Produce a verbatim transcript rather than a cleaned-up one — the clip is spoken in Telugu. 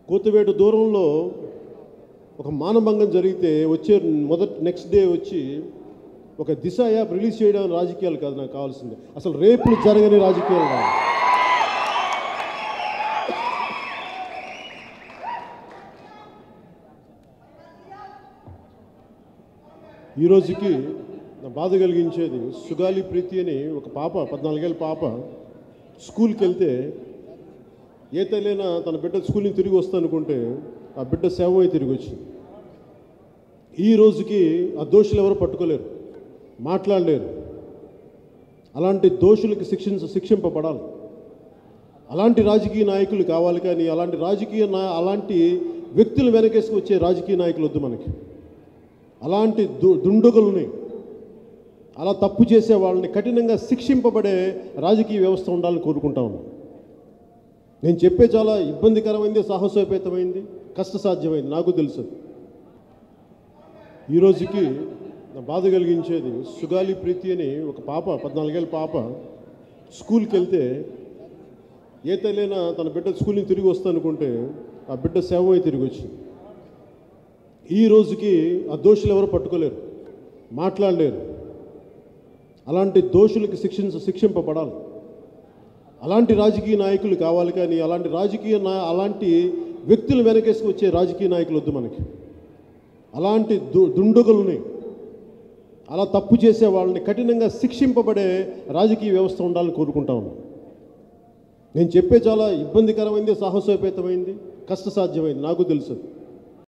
కోతవేటు దూరంలో ఒక మానభంగం జరిగితే వచ్చే మొదటి నెక్స్ట్ డే వచ్చి ఒక దిశ యాప్ రిలీజ్ చేయడం రాజకీయాలు కాదు నాకు కావాల్సింది, అసలు రేపులు జరగని రాజకీయాలు కాదు. ఈ రోజుకి నా బాధ కలిగించేది సుగాలి ప్రీతి అని ఒక పాప, పద్నాలుగేళ్ళ పాప స్కూల్కి వెళ్తే ఏ తల్లైనా తన బిడ్డ స్కూల్ నుంచి తిరిగి వస్తానుకుంటే ఆ బిడ్డ సేవమై తిరిగి వచ్చింది. ఈ రోజుకి ఆ దోషులు ఎవరు పట్టుకోలేరు, మాట్లాడలేరు. అలాంటి దోషులకి శిక్షించ శిక్షింపబడాలి. అలాంటి రాజకీయ నాయకులు కావాలి, కానీ అలాంటి రాజకీయ నా అలాంటి వ్యక్తులు వెనకేసుకు వచ్చే రాజకీయ నాయకులు వద్దు మనకి. అలాంటి దు దుండగులని, అలా తప్పు చేసే వాళ్ళని కఠినంగా శిక్షింపబడే రాజకీయ వ్యవస్థ ఉండాలని కోరుకుంటా ఉన్నాను. నేను చెప్పే చాలా ఇబ్బందికరమైంది, సాహసోపేతమైంది, కష్టసాధ్యమైంది, నాకు తెలుసు. ఈ రోజుకి నా బాధ కలిగించేది సుగాలి ప్రీతి అని ఒక పాప, పద్నాలుగేళ్ళ పాప స్కూల్కి వెళ్తే ఏ తల్లైనా తన బిడ్డ స్కూల్ నుంచి తిరిగి వస్తానుకుంటే ఆ బిడ్డ సేవమై తిరిగి వచ్చింది. ఈ రోజుకి ఆ దోషులు ఎవరు పట్టుకోలేరు, మాట్లాడలేరు. అలాంటి దోషులకి శిక్షించ శిక్షింపబడాలి. అలాంటి రాజకీయ నాయకులు కావాలి, కానీ అలాంటి రాజకీయ నా అలాంటి వ్యక్తులు వెనకేసుకు వచ్చే రాజకీయ నాయకులు వద్దు మనకి. అలాంటి దు దుండగులని, అలా తప్పు చేసే వాళ్ళని కఠినంగా శిక్షింపబడే రాజకీయ వ్యవస్థ ఉండాలని కోరుకుంటా ఉన్నాను. నేను చెప్పే చాలా ఇబ్బందికరమైంది, సాహసోపేతమైంది, కష్టసాధ్యమైంది, నాకు తెలుసు.